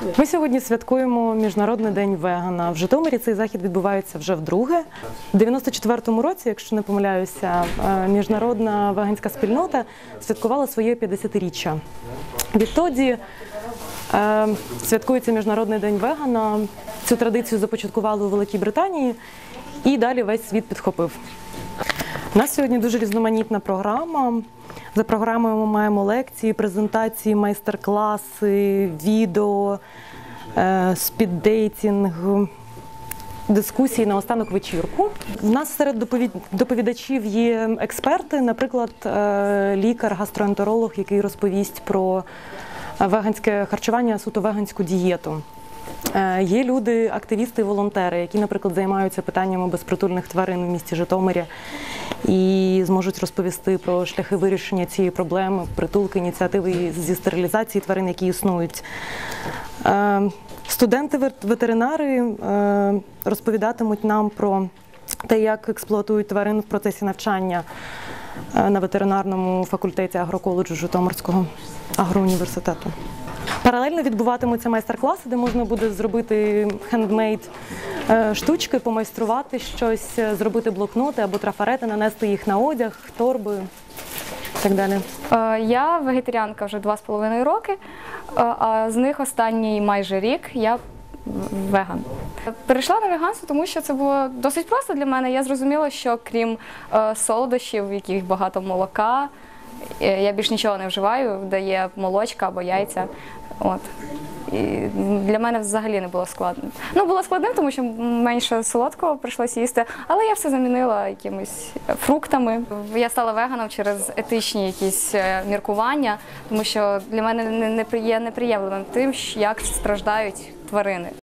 Ми сьогодні святкуємо Міжнародний день вегана. В Житомирі цей захід відбувається вже вдруге. У 94-му році, якщо не помиляюся, міжнародна веганська спільнота святкувала своє 50-річчя. Відтоді святкується Міжнародний день вегана. Цю традицію започаткували у Великій Британії і далі весь світ підхопив. У нас сьогодні дуже різноманітна програма. За програмою ми маємо лекції, презентації, майстер-класи, відео, спіддейтинг, дискусії, наостанок вечірку. У нас серед доповідачів є експерти, наприклад, лікар-гастроентеролог, який розповість про веганське харчування, суто веганську дієту. Є люди, активісти і волонтери, які, наприклад, займаються питаннями безпритульних тварин в місті Житомирі і зможуть розповісти про шляхи вирішення цієї проблеми, притулки, ініціативи зі стерилізації тварин, які існують. Студенти-ветеринари розповідатимуть нам про те, як експлуатують тварин в процесі навчання на ветеринарному факультеті агроколеджу Житомирського агроуніверситету. Паралельно відбуватимуться майстер-класи, де можна буде зробити хендмейд штучки, помайструвати щось, зробити блокноти або трафарети, нанести їх на одяг, торби і так далі. Я вегетаріанка вже 2,5 роки, а з них останній майже рік я веган. Перейшла на веганство, тому що це було досить просто для мене. Я зрозуміла, що крім солодощів, в яких багато молока, я більш нічого не вживаю, де є молочка або яйця. От. І для мене взагалі не було складним. Ну, було складним, тому що менше солодкого прийшлося їсти, але я все замінила якимись фруктами. Я стала веганом через етичні якісь міркування, тому що для мене є неприємним тим, як страждають тварини.